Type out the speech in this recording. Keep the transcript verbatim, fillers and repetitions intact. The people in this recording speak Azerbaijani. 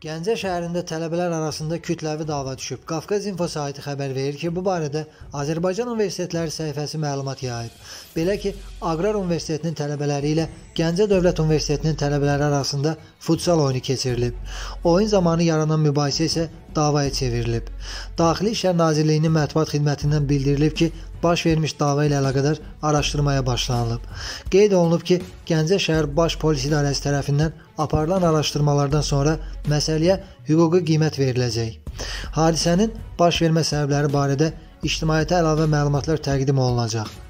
Gəncə şəhərində tələbələr arasında kütləvi dava düşüb. Qafqaz İnfo saytı xəbər verir ki, bu barədə Azərbaycan Universitetləri səhifəsi məlumat yayıb. Belə ki, Aqrar Universitetinin tələbələri ilə Gəncə Dövlət Universitetinin tələbələri arasında futsal oyunu keçirilib. Oyun zamanı yaranan mübahisə isə davaya çevrilib. Daxili İşlər Nazirliyinin mətbuat xidmətindən bildirilib ki, baş vermiş dava ilə əlaqədar araşdırmaya başlanılıb. Qeyd olunub ki, Gəncə şəhər Baş Polis İdarəsi tərəfindən aparılan araşdırmalardan sonra məsələyə hüquqi qiymət veriləcək. Hadisənin baş vermə səbəbləri barədə ictimaiyyətə əlavə məlumatlar təqdim olunacaq.